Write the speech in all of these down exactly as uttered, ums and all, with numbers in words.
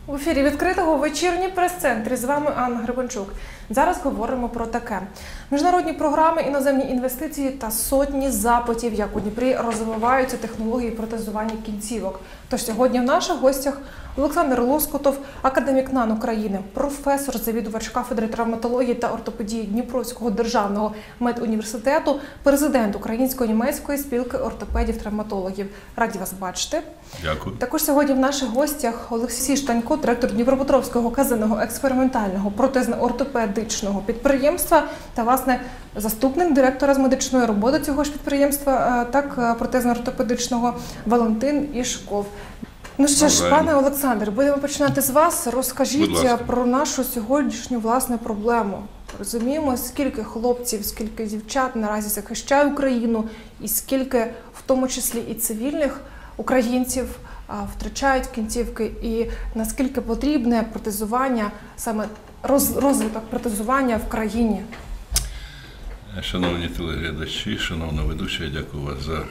В ефірі відкритого вечірній прес-центрі. З вами Анна Гребенчук. Зараз говоримо про таке. Міжнародні програми, іноземні інвестиції та сотні запитів, як у Дніпрі розвиваються технології протезування кінцівок. Тож сьогодні в наших гостях Олександр Лоскутов, академік НАН України, професор, завідувач кафедри травматології та ортопедії Дніпровського державного медуніверситету, президент Українсько-німецької спілки ортопедів-травматологів. Раді вас бачити. Дякую. Також сьогодні в наших гостях Олексій Штанько, директор Дніпропетровського казенного експериментального протезно-ортопедичного підприємства та, власне, заступник директора з медичної роботи цього ж підприємства, так, протезно-ортопедичного Валентин Ішков. Ну що ж, пане Олександр, будемо починати з вас. Розкажіть про нашу сьогоднішню, власне, проблему. Розуміємо, скільки хлопців, скільки дівчат наразі захищає Україну, і скільки, в тому числі і цивільних українців, втрачають кінцівки, і наскільки потрібне протезування, саме розвиток протезування в країні. Шановні телеглядачі, шановна ведуча, дякую вас за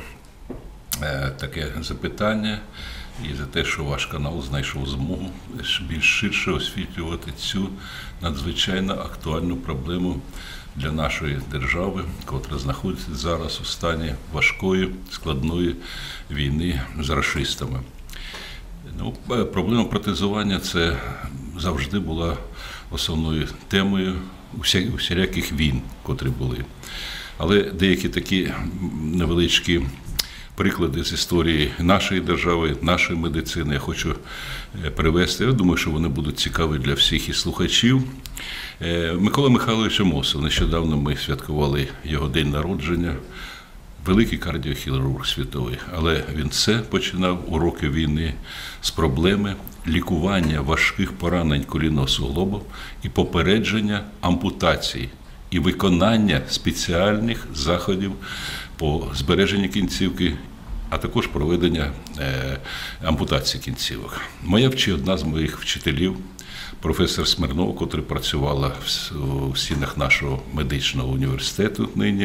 таке запитання і за те, що ваш канал знайшов змогу більш ширше освітлювати цю надзвичайно актуальну проблему для нашої держави, котра знаходиться зараз у стані важкої, складної війни з рашистами. Ну, проблема протезування – це завжди була основною темою усіляких війн, котрі були. Але деякі такі невеличкі приклади з історії нашої держави, нашої медицини я хочу привести. Я думаю, що вони будуть цікаві для всіх і слухачів. Микола Михайлович Амосов, нещодавно ми святкували його день народження, великий кардіохірург світовий, але він все починав у роки війни з проблеми лікування важких поранень колінного суглобу і попередження ампутацій і виконання спеціальних заходів по збереженню кінцівки, а також проведення е, ампутації кінцівок. Моя вчи, одна з моїх вчителів, професор Смирнова, котра працювала в, в стінах нашого медичного університету нині,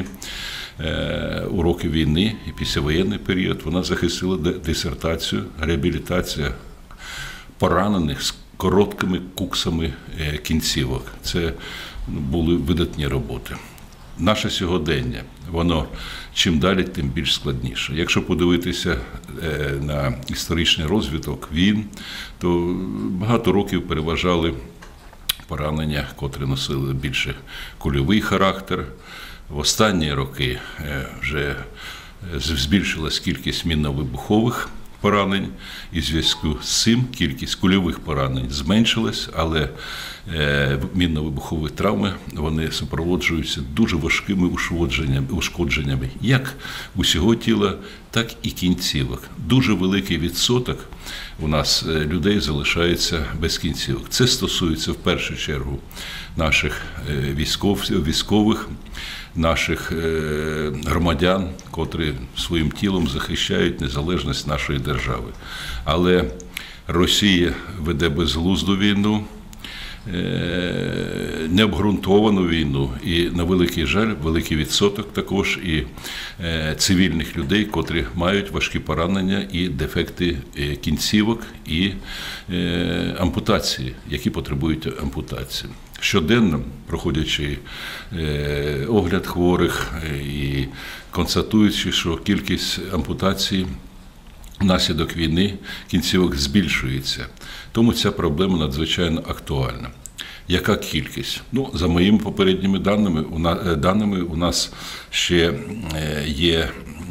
е, у роки війни і післявоєнний період, вона захистила дисертацію «Реабілітація поранених з короткими куксами е, кінцівок». Це були видатні роботи. Наше сьогодення, воно чим далі, тим більш складніше. Якщо подивитися на історичний розвиток війн, то багато років переважали поранення, котрі носили більше кульовий характер. В останні роки вже збільшилась кількість мінно-вибухових поранень, і в зв'язку з цим кількість кульових поранень зменшилась, але мінно-вибухові травми, вони супроводжуються дуже важкими ушкодженнями, ушкодженнями як усього тіла, так і кінцівок. Дуже великий відсоток у нас людей залишається без кінцівок. Це стосується в першу чергу наших військов, військових, наших громадян, котрі своїм тілом захищають незалежність нашої держави. Але Росія веде безглузду війну, необґрунтовану війну і, на великий жаль, великий відсоток також і цивільних людей, котрі мають важкі поранення і дефекти кінцівок і ампутації, які потребують ампутації. Щоденно, проходячи огляд хворих і констатуючи, що кількість ампутацій внаслідок війни кінцівок збільшується. Тому ця проблема надзвичайно актуальна. Яка кількість? Ну, за моїми попередніми даними, у нас, даними, у нас ще є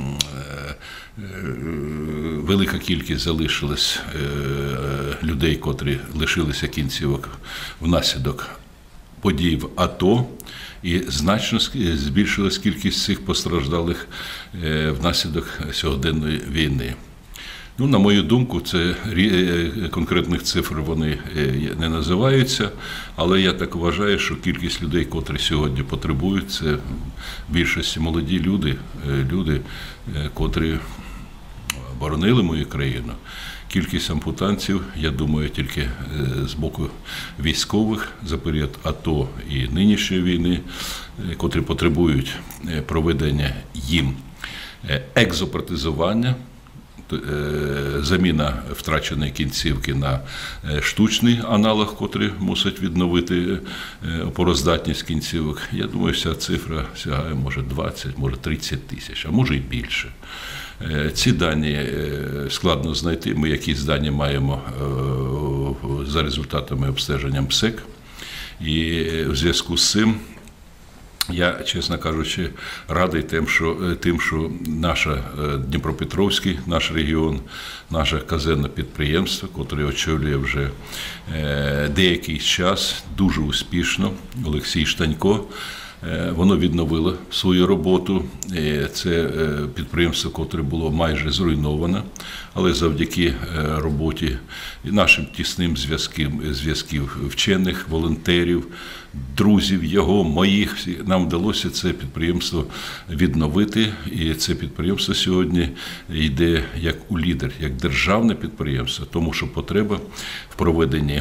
велика кількість залишилась людей, котрі лишилися кінцівок внаслідок подій в АТО, і значно збільшилась кількість цих постраждалих внаслідок сьогоденної війни. Ну, на мою думку, це конкретних цифр вони не називаються, але я так вважаю, що кількість людей, котрі сьогодні потребують, це в більшості молоді люди, люди, котрі боронили мою країну. Кількість ампутантів, я думаю, тільки з боку військових за період АТО і нинішньої війни, котрі потребують проведення їм екзопротезування, заміна втраченої кінцівки на штучний аналог, котрий мусить відновити опороздатність кінцівок. Я думаю, ця цифра сягає, може, двадцять, може, тридцять тисяч, а може і більше. Ці дані складно знайти. Ми якісь дані маємо за результатами обстеження МСЕК. І в зв'язку з цим я, чесно кажучи, радий тим, що, тим, що наша Дніпропетровський, наш регіон, наше казенне підприємство, яке очолює вже деякий час, дуже успішно, Олексій Штанько, воно відновило свою роботу. Це підприємство, яке було майже зруйноване, але завдяки роботі і нашим тісним зв'язків вчених, волонтерів, друзів його, моїх, нам вдалося це підприємство відновити. І це підприємство сьогодні йде як у лідер, як державне підприємство, тому що потреба в проведенні,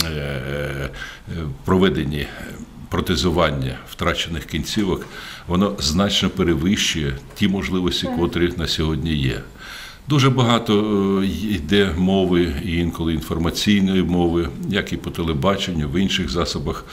проведенні протезування втрачених кінцівок, воно значно перевищує ті можливості, котрі на сьогодні є. Дуже багато йде мови, і інколи інформаційної мови, як і по телебаченню, в інших засобах,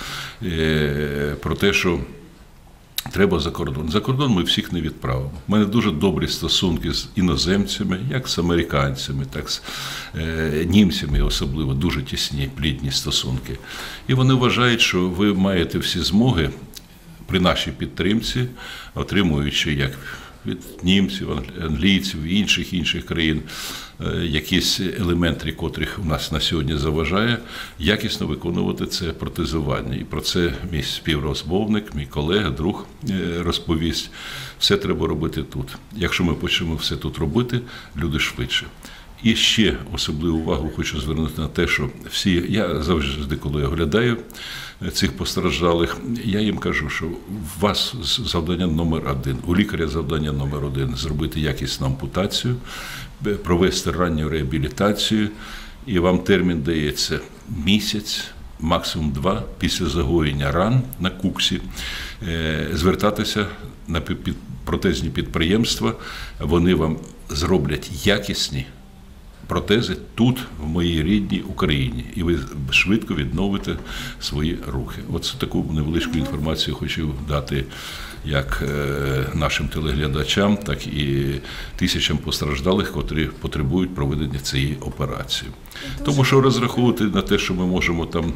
про те, що треба за кордон. За кордон ми всіх не відправимо. У мене дуже добрі стосунки з іноземцями, як з американцями, так з німцями, особливо дуже тісні, плідні стосунки. І вони вважають, що ви маєте всі змоги при нашій підтримці, отримуючи як від німців, англійців, інших інших країн, якісь елементи, котрих у нас на сьогодні заважає, якісно виконувати це протезування. І про це мій співрозмовник, мій колега, друг розповість. Все треба робити тут. Якщо ми почнемо все тут робити, люди швидше. І ще особливу увагу хочу звернути на те, що всі, я завжди, коли оглядаю цих постраждалих, я їм кажу, що у вас завдання номер один, у лікаря завдання номер один – зробити якісну ампутацію, провести ранню реабілітацію, і вам термін дається місяць, максимум два, після загоєння ран на куксі, звертатися на протезні підприємства, вони вам зроблять якісні протези тут, в моїй рідній Україні, і ви швидко відновите свої рухи. Оце таку невеличку інформацію хочу дати як нашим телеглядачам, так і тисячам постраждалих, котрі потребують проведення цієї операції. Тому що розраховувати на те, що ми можемо там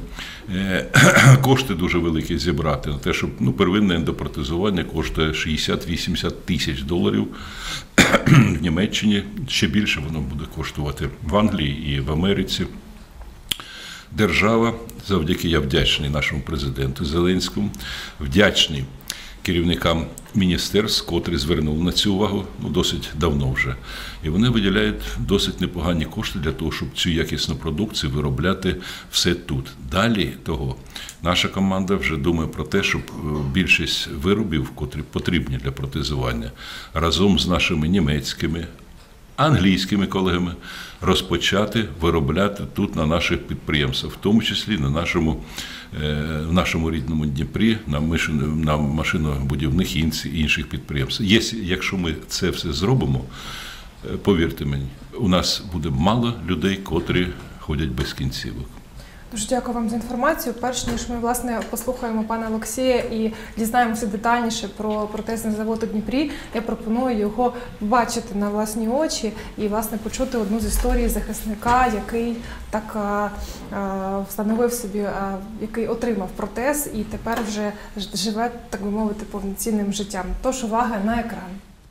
кошти дуже великі зібрати, на те, що ну, первинне ендопротезування коштує шістдесят-вісімдесят тисяч доларів, в Німеччині ще більше воно буде коштувати в Англії і в Америці. Держава, завдяки я вдячний нашому президенту Зеленському, вдячний керівникам міністерств, котрі звернули на цю увагу ну, досить давно вже. І вони виділяють досить непогані кошти для того, щоб цю якісну продукцію виробляти все тут. Далі того, наша команда вже думає про те, щоб більшість виробів, котрі потрібні для протезування, разом з нашими німецькими, англійськими колегами розпочати виробляти тут на наших підприємствах, в тому числі на нашому, в нашому рідному Дніпрі, на машинобудівних і інших підприємствах. Якщо ми це все зробимо, повірте мені, у нас буде мало людей, котрі ходять без кінцівок. Дуже дякую вам за інформацію. Перш ніж ми, власне, послухаємо пана Олексія і дізнаємося детальніше про протезний завод у Дніпрі, я пропоную його побачити на власні очі і, власне, почути одну з історій захисника, який так а, а, встановив собі, а, який отримав протез і тепер вже живе, так би мовити, повноцінним життям. Тож увага на екран.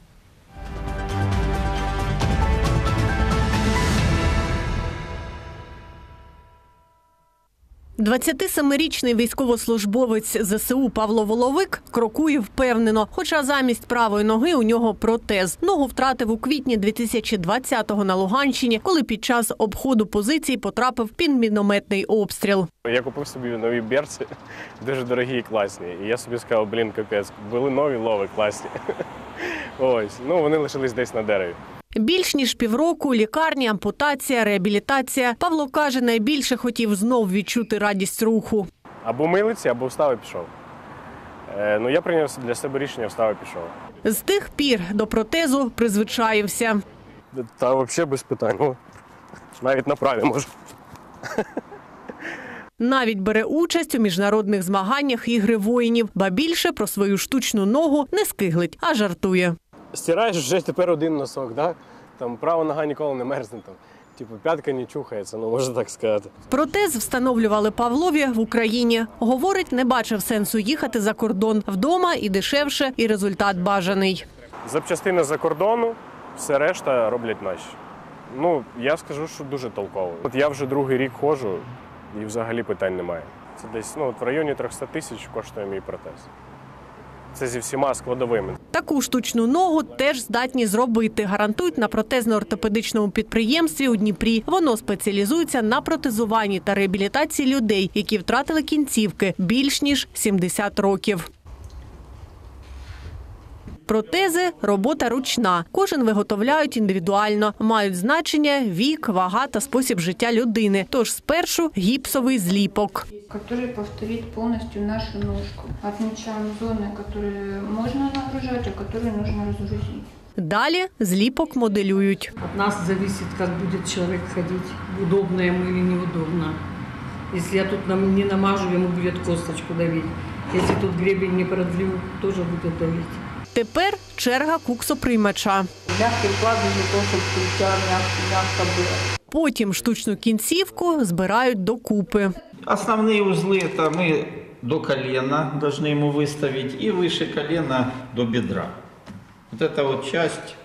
двадцятисемирічний військовослужбовець зе се у Павло Воловик крокує впевнено, хоча замість правої ноги у нього протез. Ногу втратив у квітні дві тисячі двадцятого на Луганщині, коли під час обходу позицій потрапив під мінометний обстріл. Я купив собі нові берці, дуже дорогі і класні. І я собі сказав, блін, капець, були нові лови класні. Ось, ну вони лишились десь на дереві. Більш ніж півроку, лікарня, ампутація, реабілітація. Павло каже, найбільше хотів знов відчути радість руху. Або милиці, або встав і пішов. Е, ну, я прийняв для себе рішення, встав і пішов. З тих пір до протезу призвичаївся. Та взагалі без питань. Ну, навіть на праві можу. Навіть бере участь у міжнародних змаганнях ігри воїнів, ба більше про свою штучну ногу не скиглить, а жартує. Стираєш вже тепер один носок, да? Там права нога ніколи не мерзне. Там. Типу, п'ятка не чухається, ну можна так сказати. Протез встановлювали Павлові в Україні. Говорить, не бачив сенсу їхати за кордон. Вдома і дешевше, і результат бажаний. Запчастини за кордону, все решта роблять наші. Ну, я скажу, що дуже толково. От я вже другий рік ходжу і взагалі питань немає. Це десь ну, от в районі триста тисяч коштує мій протез. Це зі всіма складовими. Таку штучну ногу теж здатні зробити, гарантують на протезно-ортопедичному підприємстві у Дніпрі. Воно спеціалізується на протезуванні та реабілітації людей, які втратили кінцівки більш ніж сімдесят років. Протези – робота ручна. Кожен виготовляють індивідуально. Мають значення вік, вага та спосіб життя людини. Тож спершу гіпсовий зліпок. Который повторит полностью нашу ножку. Отмечаем зоны, которые можно нагружать, а которые нужно разгрузить. Далі зліпок моделюють. От нас зависит, как будет человек ходить, удобно ему или неудобно. Если я тут нам- не намажу, ему будет косточку давить. Если тут гребень не продлю, тоже будет давить. Тепер черга куксоприймача. Мягкий вклад для того, чтобы у тебя мягко, мягко было. Потім штучну кінцівку збирають докупи. Основные узлы это мы до колена должны ему выставить и выше колена до бедра. Вот эта вот часть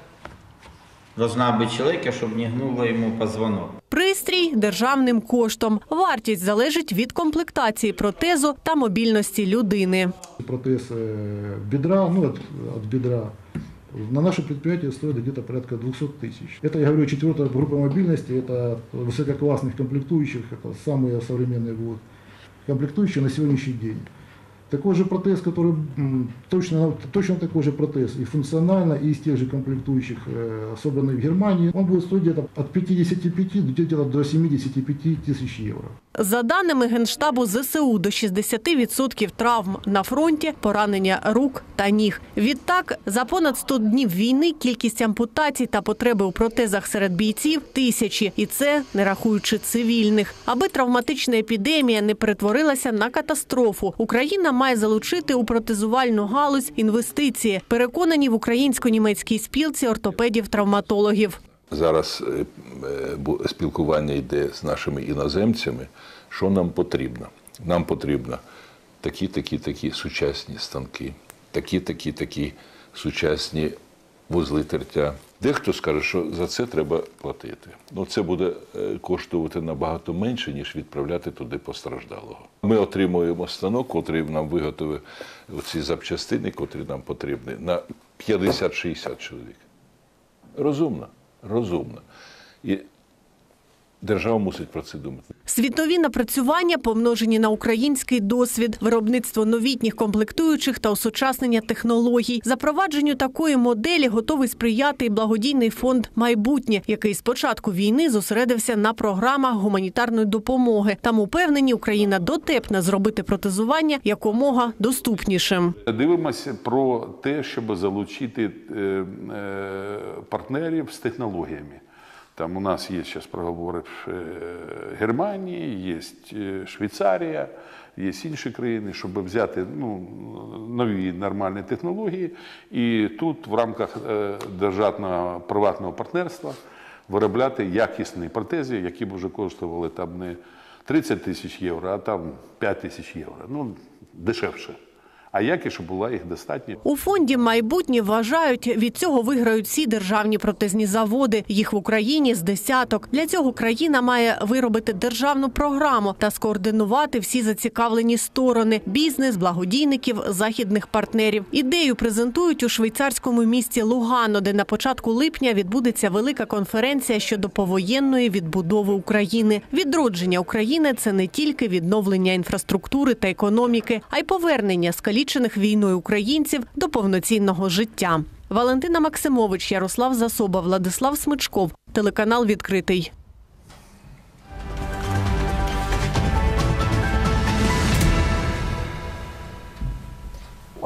должна быть человека, чтобы не гнуло ему позвонок. Пристрій – державним коштом. Вартість залежить від комплектації протезу та мобільності людини. Протез э, бедра, ну от, от бедра, на наше предприятие стоит где-то порядка двести тысяч. Это, я говорю, четвертая группа мобильности, это высококлассных комплектующих, это самые современные вот, комплектующие на сегодняшний день. Такой же протез, который м, точно, точно такой же протез и функционально, и из тех же комплектующих, э, собранный в Германии, он будет стоить где-то от пятидесяти пяти где-то до семидесяти пяти тысяч евро. За даними Генштабу ЗСУ, до шістдесят відсотків травм на фронті – поранення рук та ніг. Відтак, за понад сто днів війни кількість ампутацій та потреби у протезах серед бійців – тисячі. І це не рахуючи цивільних. Аби травматична епідемія не перетворилася на катастрофу, Україна має залучити у протезувальну галузь інвестиції, переконані в українсько-німецькій спілці ортопедів-травматологів. Зараз е, е, бу- спілкування йде з нашими іноземцями. Що нам потрібно? Нам потрібно такі, такі, такі сучасні станки, такі, такі, такі сучасні вузли тертя. Дехто скаже, що за це треба платити. Ну, це буде е, коштувати набагато менше, ніж відправляти туди постраждалого. Ми отримуємо станок, котрий нам виготовив ці запчастини, котрі нам потрібні, на п'ятдесят-шістдесят чоловік. Розумно. Розумно. І держава мусить про це думати. Світові напрацювання помножені на український досвід, виробництво новітніх комплектуючих та осучаснення технологій. Запровадженню такої моделі готовий сприяти і благодійний фонд «Майбутнє», який з початку війни зосередився на програмах гуманітарної допомоги. Там упевнені, Україна дотепна зробити протезування якомога доступнішим. Дивимося про те, щоб залучити е, е, партнерів з технологіями. Там у нас є зараз проговори в Германії, є Швейцарія, є інші країни, щоб взяти ну, нові нормальні технології і тут в рамках державного приватного партнерства виробляти якісні протези, які б вже коштували там не тридцять тисяч євро, а там п'ять тисяч євро. Ну, дешевше. А якість, щоб була їх достатньо. У фонді «Майбутнє» вважають, від цього виграють всі державні протезні заводи. Їх в Україні з десяток. Для цього країна має виробити державну програму та скоординувати всі зацікавлені сторони – бізнес, благодійників, західних партнерів. Ідею презентують у швейцарському місті Лугано, де на початку липня відбудеться велика конференція щодо повоєнної відбудови України. Відродження України – це не тільки відновлення інфраструктури та економіки, а й повернення скалічених війною українців до повноцінного життя. Валентина Максимович, Ярослав Засоба, Владислав Смичков. Телеканал «Відкритий».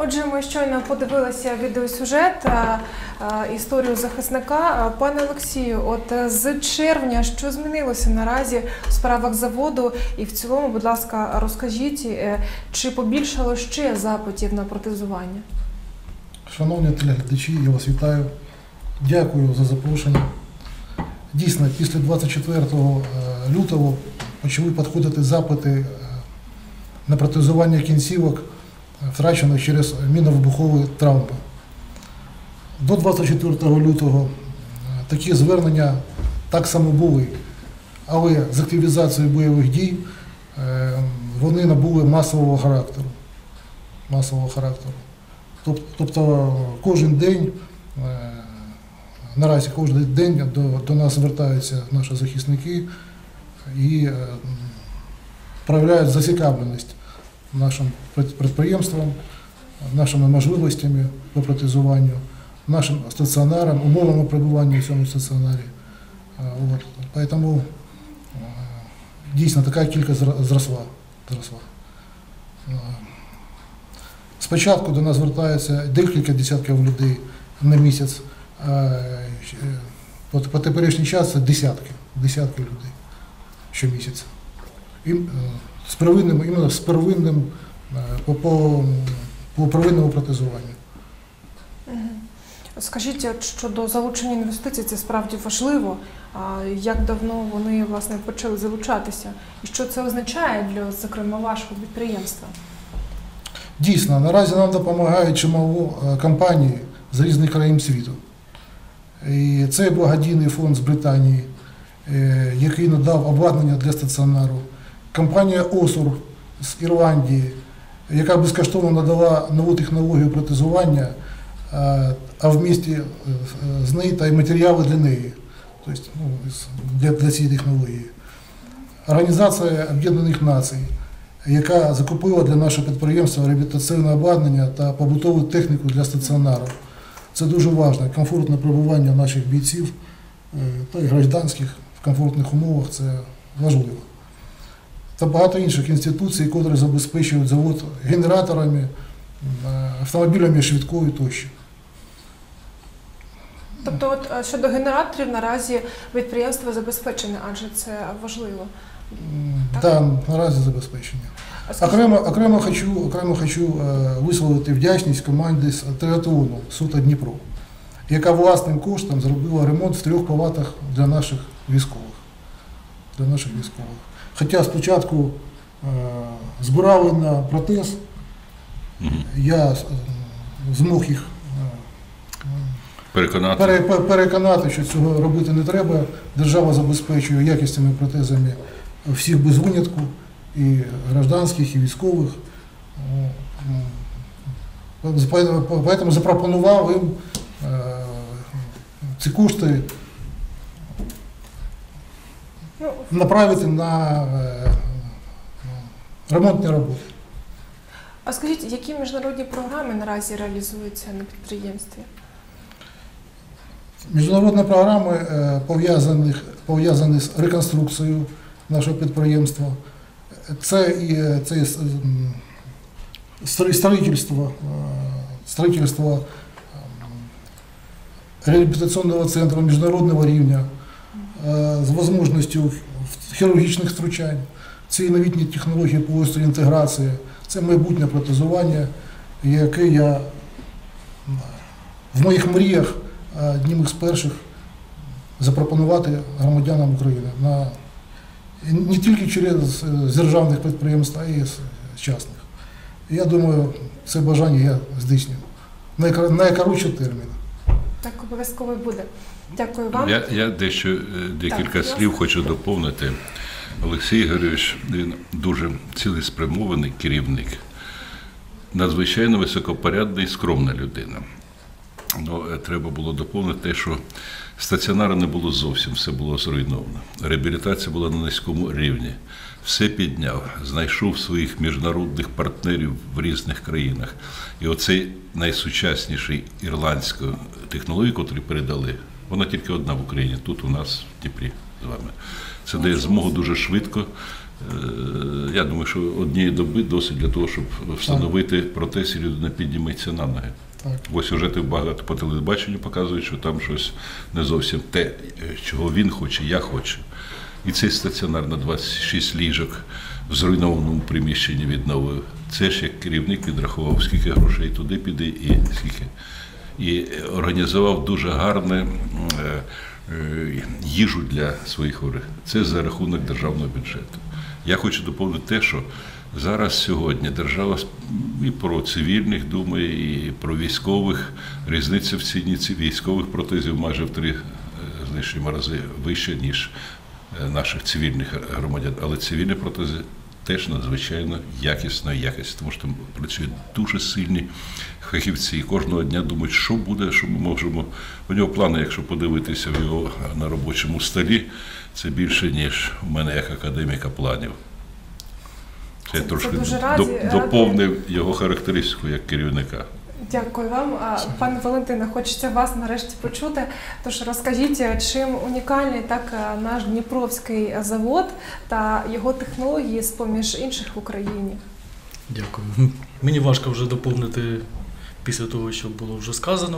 Отже, ми щойно подивилися відеосюжет, а, а, історію захисника. А, Пане Олексію, от з червня що змінилося наразі в справах заводу? І в цілому, будь ласка, розкажіть, е, чи побільшало ще запитів на протезування? Шановні телеглядачі, я вас вітаю. Дякую за запрошення. Дійсно, після двадцять четвертого лютого почали підходити запити на протезування кінцівок, втрачених через мінно-вибухові травми. До двадцять четвертого лютого такі звернення так само були, але з активізацією бойових дій вони набули масового характеру. Масового характеру. Тобто кожен день, наразі кожен день до, до нас звертаються наші захисники і проявляють зацікавленість нашим підприємствам, нашими можливостями по протезуванню, нашим стаціонарам, умовами перебування в цьому стаціонарі. От. Тому дійсно така кількість зросла. зросла. Спочатку до нас звертаються декілька десятків людей на місяць, а по теперішній час це десятки, десятки людей щомісяця. І з первинним, іменно з первинним, по, по, по первинному протезуванню. Скажіть, щодо залучення інвестицій, це справді важливо. А як давно вони, власне, почали залучатися? І що це означає для, зокрема, вашого підприємства? Дійсно, наразі нам допомагають чимало компанії з різних країн світу. І це благодійний фонд з Британії, який надав обладнання для стаціонару. Компанія Осур з Ірландії, яка безкоштовно надала нову технологію протезування, а в місті з неї та й матеріали для неї, тобто, ну, для, для цієї технології. Організація Об'єднаних Націй, яка закупила для нашого підприємства реабілітаційне обладнання та побутову техніку для стаціонару. Це дуже важливо, комфортне перебування наших бійців та й гражданських в комфортних умовах, це важливо. Та багато інших інституцій, які забезпечують завод генераторами, автомобілями швидкої тощо. Тобто от, щодо генераторів наразі підприємство забезпечене, адже це важливо? Так, да, наразі забезпечення. Окремо, окремо, хочу, окремо хочу висловити вдячність команді з триатлону «Сута Дніпро», яка власним коштом зробила ремонт в трьох палатах для наших військових. Для наших військових. Хоча спочатку е, збирали на протез, я змог їх переконати. Пере, переконати, що цього робити не треба. Держава забезпечує якісними протезами всіх без винятку, і гражданських, і військових. Тому запропонував їм ці кошти направити на ремонтні роботи. А скажіть, які міжнародні програми наразі реалізуються на підприємстві? Міжнародні програми пов'язані, пов'язані з реконструкцією нашого підприємства. Це і це строительство, строительство реабілітаційного центру міжнародного рівня з можливістю хірургічних втручань, це і новітні технології по інтеграції, це майбутнє протезування, яке я в моїх мріях одним із перших запропонувати громадянам України на не тільки через державних підприємств, а й з частних. Я думаю, це бажання я здійсню. Найкоротший термін. Так, обов'язково буде. Дякую вам. Я, я дещо, декілька так, слів хочу доповнити. Олексій Ігорович, він дуже цілеспрямований керівник, надзвичайно високопорядна і скромна людина. Ну, треба було доповнити те, що стаціонару не було зовсім, все було зруйновано. Реабілітація була на низькому рівні. Все підняв, знайшов своїх міжнародних партнерів в різних країнах. І оцей найсучасніший ірландську технологію, яку передали, вона тільки одна в Україні, тут у нас в Дніпрі з вами. Це дає змогу дуже швидко. Я думаю, що однієї доби досить для того, щоб встановити протез, і людина підніметься на ноги. Так. Ось сюжети багато по телебаченню показують, що там щось не зовсім те, чого він хоче, я хочу. І цей стаціонар на двадцять шість ліжок в зруйнованому приміщенні відновив. Це ж як керівник підрахував, скільки грошей туди піде і скільки. І організував дуже гарне їжу для своїх хворих. Це за рахунок державного бюджету. Я хочу доповнити те, що зараз сьогодні держава і про цивільних думає, і про військових. Різниця в ціні військових протезів майже в три з лишнім рази вища, ніж наших цивільних громадян. Але цивільні протези теж надзвичайно якісної якості, тому що там працюють дуже сильні фахівці. І кожного дня думають, що буде, що ми можемо. У нього плани, якщо подивитися в його на робочому столі, це більше, ніж у мене як академіка планів. Це я трошки раді, доповнив раді. його характеристику як керівника. Дякую вам. Пане Валентине, хочеться вас нарешті почути. Тож розкажіть, чим унікальний так наш Дніпровський завод та його технології з-поміж інших в Україні? Дякую. Мені важко вже доповнити після того, що було вже сказано.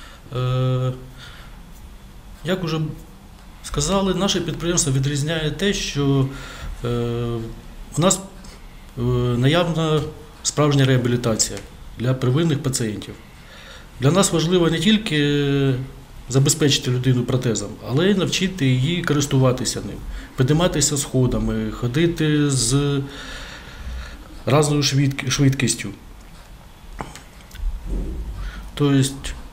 Як вже сказали, наше підприємство відрізняє те, що у нас наявна справжня реабілітація для первинних пацієнтів. Для нас важливо не тільки забезпечити людину протезом, але й навчити її користуватися ним, підніматися сходами, ходити з різною швидкістю. Тобто,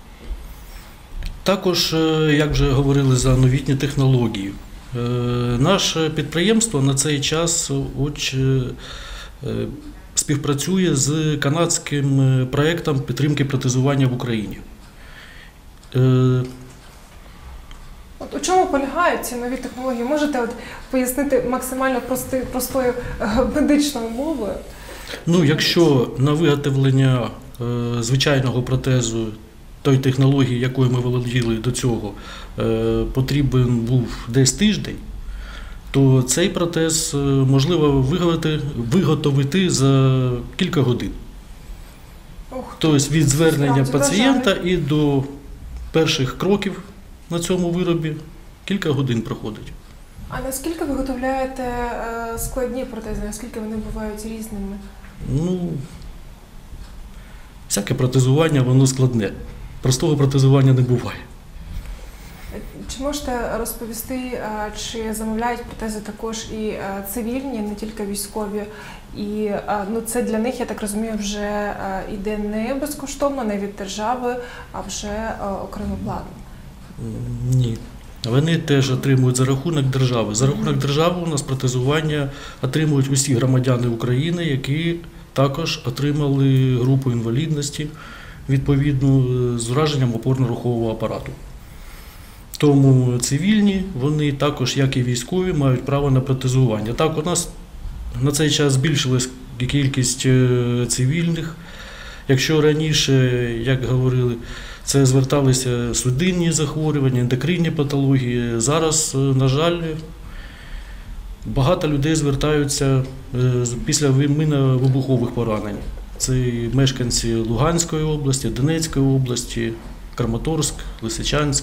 також, як вже говорили, за новітні технології. Наше підприємство на цей час співпрацює з канадським проєктом підтримки протезування в Україні. От у чому полягають ці нові технології? Можете от пояснити максимально прости, простою медичною мовою? Ну, якщо на виготовлення е, звичайного протезу той технології, якою ми володіли до цього, е, потрібен був десь тиждень, то цей протез можливо виготовити, виготовити за кілька годин. Ух, тобто від звернення справді пацієнта вражає. і до перших кроків на цьому виробі кілька годин проходить. А наскільки ви виготовляєте е, складні протези? Наскільки вони бувають різними? Ну, всяке протезування, воно складне. Простого протезування не буває. Чи можете розповісти, чи замовляють протези також і цивільні, не тільки військові? І ну, це для них, я так розумію, вже йде не безкоштовно, не від держави, а вже окремо платно? Ні. Вони теж отримують за рахунок держави. За рахунок держави у нас протезування отримують усі громадяни України, які також отримали групу інвалідності, відповідно, з ураженням опорно-рухового апарату. Тому цивільні, вони також, як і військові, мають право на протезування. Так, у нас на цей час збільшилась кількість цивільних. Якщо раніше, як говорили, це зверталися судинні захворювання, ендокринні патології, зараз, на жаль, багато людей звертаються після мінно-вибухових поранень. Це мешканці Луганської області, Донецької області, Краматорськ, Лисичанськ.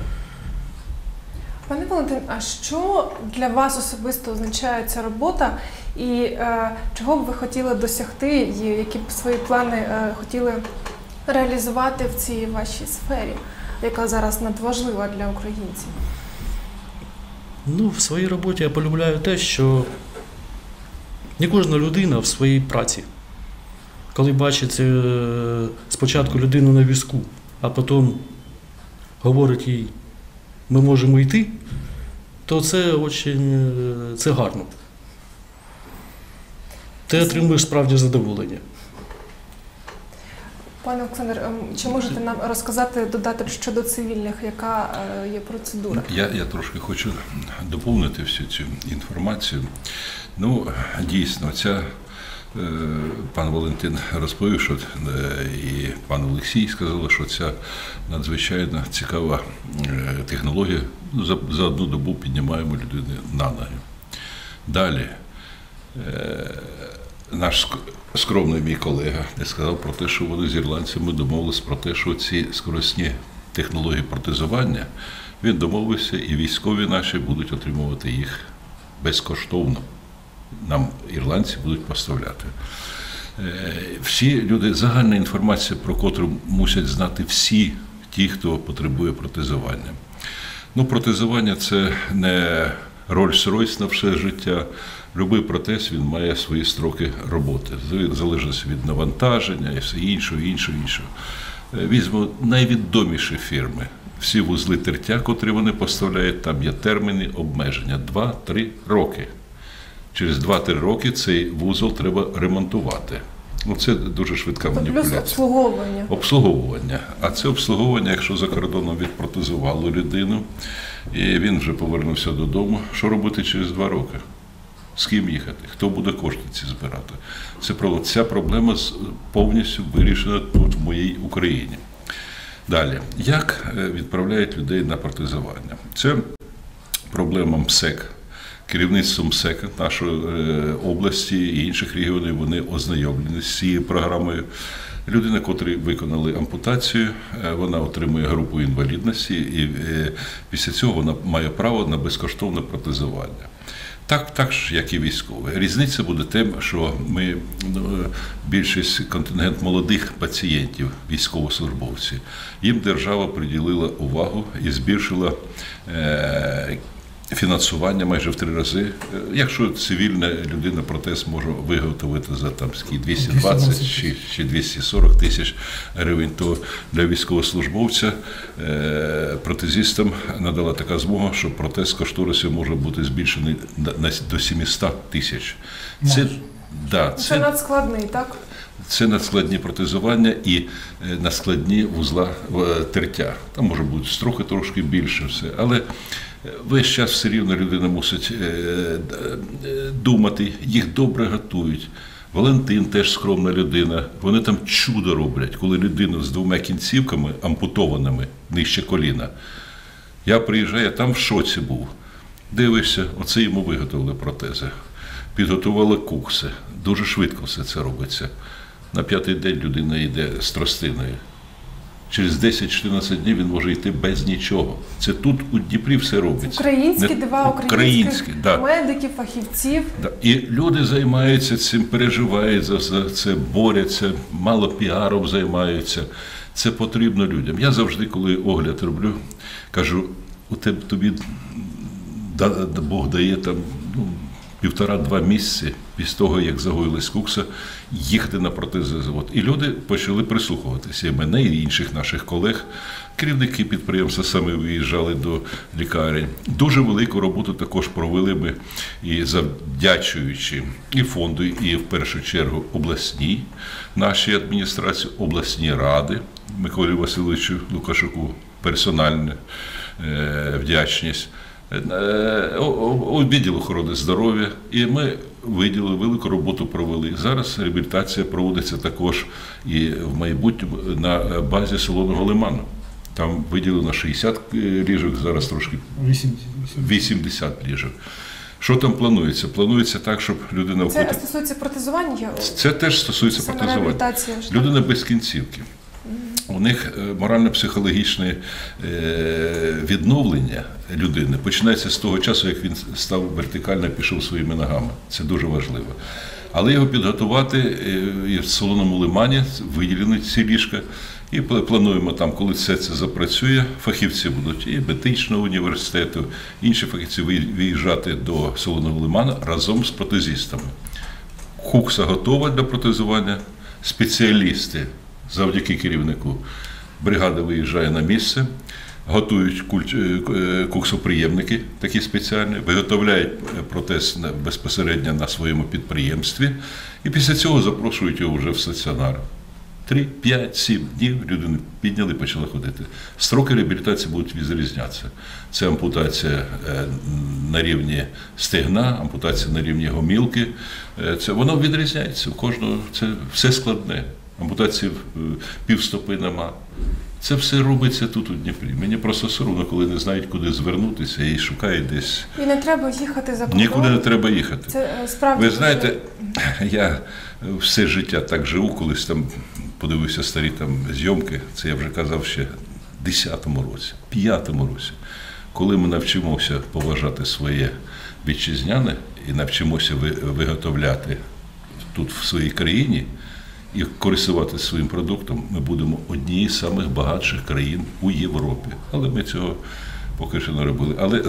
Пане Валентин, а що для вас особисто означає ця робота і е, чого б ви хотіли досягти, і які б свої плани е, хотіли реалізувати в цій вашій сфері, яка зараз надважлива для українців? Ну, в своїй роботі я полюбляю те, що не кожна людина в своїй праці, коли бачить е, спочатку людину на візку, а потім говорить їй, ми можемо йти, то це очень, це гарно. Ти отримуєш справді задоволення. Пане Олександр, чи можете нам розказати, додати щодо цивільних, яка є процедура? Я, я трошки хочу доповнити всю цю інформацію. Ну, дійсно, ця Пан Валентин розповів, що і пан Олексій сказали, що ця надзвичайно цікава технологія. За, за одну добу піднімаємо людину на ноги. Далі, наш скромний мій колега сказав про те, що вони з ірландцями домовились про те, що ці скоростні технології протезування, він домовився, і військові наші будуть отримувати їх безкоштовно. Нам ірландці будуть поставляти. Всі люди, загальна інформація, про котру мусять знати всі ті, хто потребує протезування. Ну, протезування – це не Рольс-Ройс на все життя. Любий протез, він має свої строки роботи, залежить від навантаження і все іншого, іншого, іншого. Візьму найвідоміші фірми. Всі вузли тертя, котрі вони поставляють, там є терміни обмеження – два-три роки. Через два-три роки цей вузол треба ремонтувати. Ну, це дуже швидка маніпуляція. Плюс обслуговування. Обслуговування. А це обслуговування, якщо за кордоном відпротезувало людину, і він вже повернувся додому, що робити через два роки? З ким їхати? Хто буде кошти ці збирати? Це, ця проблема повністю вирішена тут, в моїй Україні. Далі. Як відправляють людей на протезування? Це проблема МСЕК. Керівництво МСЕК нашої області і інших регіонів, вони ознайомлені з цією програмою. Людина, котрі виконали ампутацію, вона отримує групу інвалідності, і після цього вона має право на безкоштовне протезування. Так, так ж, як і військові. Різниця буде тим, що ми, більшість контингент молодих пацієнтів, військовослужбовців, їм держава приділила увагу і збільшила е, фінансування майже в три рази. Якщо цивільна людина протез може виготовити за там двісті двадцять чи, чи двісті сорок тисяч гривень, то для військовослужбовця е, протезістам надала така змога, що протез кошторисів може бути збільшений на, до сімсот тисяч. Це, да, це, це надскладний, так? Це надскладні протезування і надскладні вузла тертя. Там може бути строки трошки більше все, але весь час все рівно людина мусить думати, їх добре готують. Валентин теж скромна людина, вони там чудо роблять, коли людину з двома кінцівками ампутованими нижче коліна. Я приїжджаю, там в шоці був. Дивишся, оце йому виготовили протези. Підготували кукси. Дуже швидко все це робиться. На п'ятий день людина йде з тростиною. Через десять-чотирнадцять днів він може йти без нічого. Це тут у Дніпрі все робиться. Українські, Не... два українських українські, да. медиків, фахівців. Да. І люди займаються цим, переживають за це, борються, мало піаром займаються. Це потрібно людям. Я завжди, коли огляд роблю, кажу, у тебе тобі Бог дає там, ну, півтора-два місяці після того, як загоїлась кукса, їхати на протезозавод. І люди почали прислухуватися. І мене, і інших наших колег. Керівники підприємства самі виїжджали до лікарень. Дуже велику роботу також провели ми, і завдячуючи і фонду, і в першу чергу обласній нашій адміністрації, обласній ради, Миколі Васильовичу Лукашуку, персональна е, вдячність. У відділ охорони здоров'я, і ми виділили, велику роботу провели. Зараз реабілітація проводиться також і в майбутньому на базі Солоного лиману. Там виділено шістдесят ліжок, зараз трошки вісімдесят ліжок. Що там планується? Планується так, щоб людина... Це входить... стосується протезування? Це теж стосується Саме протезування. Людина без кінцівки. У них морально-психологічне відновлення людини починається з того часу, як він став вертикально, пішов своїми ногами. Це дуже важливо. Але його підготувати і в Солоному лимані виділені ці ліжка. І плануємо там, коли все це запрацює, фахівці будуть і медичного університету, інші фахівці виїжджати до Солоного лиману разом з протезістами. Кукса готова для протезування, спеціалісти завдяки керівнику бригада виїжджає на місце, готують куксоприємники такі спеціальні, виготовляють протез безпосередньо на своєму підприємстві і після цього запрошують його вже в стаціонар. три, п'ять, сім днів людину підняли, почали ходити. Строки реабілітації будуть відрізнятися. Це ампутація на рівні стегна, ампутація на рівні гомілки. Це, воно відрізняється. У кожного це все складне. Ампутації півстопи нема. Це все робиться тут, у Дніпрі. Мені просто соромно, коли не знають, куди звернутися і шукають десь. І не треба їхати за кордон. Нікуди не треба їхати. Це справді. Ви знаєте, я все життя так живу, колись там подивився старі там зйомки, це я вже казав ще в десятому році, п'ятому році, коли ми навчимося поважати своє вітчизняне і навчимося виготовляти тут в своїй країні, і користуватися своїм продуктом, ми будемо однією з самих багатших країн у Європі. Але ми цього поки що не робили. Але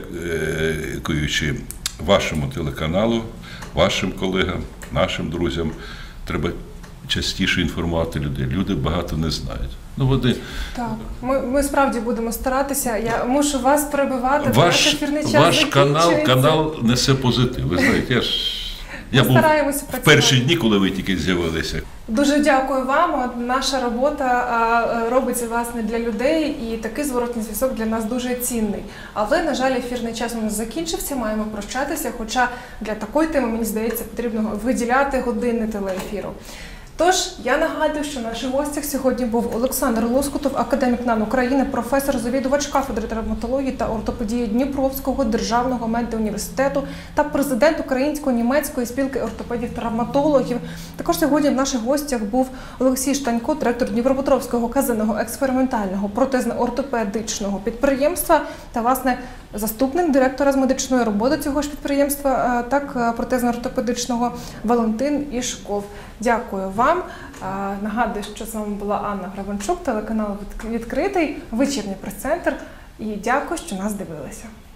завдякуючи вашому телеканалу, вашим колегам, нашим друзям, треба частіше інформувати людей. Люди багато не знають. Ну, вони... Так, ми, ми справді будемо старатися. Я мушу вас перебивати. Ваш, ваш канал, канал несе позитив. Ви знаєте, я ж... Я був в перші дні, коли ви тільки з'явилися. Дуже дякую вам. Наша робота робиться, власне, для людей, і такий зворотний зв'язок для нас дуже цінний. Але, на жаль, ефірний час у нас закінчився, маємо прощатися, хоча для такої теми, мені здається, потрібно виділяти години телеефіру. Тож, я нагадую, що в наших гостях сьогодні був Олександр Лоскутов, академік НАН України, професор, завідувач кафедри травматології та ортопедії Дніпровського державного медуніверситету та президент Українсько-німецької спілки ортопедів-травматологів. Також сьогодні в наших гостях був Олексій Штанько, директор Дніпропетровського казенного експериментального протезно-ортопедичного підприємства та, власне, заступник директора з медичної роботи цього ж підприємства, так, протезно-ортопедичного Валентин Ішков. Дякую вам. Нагадую, що з вами була Анна Грабанчук, телеканал «Відкритий», вечірній прес-центр. І дякую, що нас дивилися.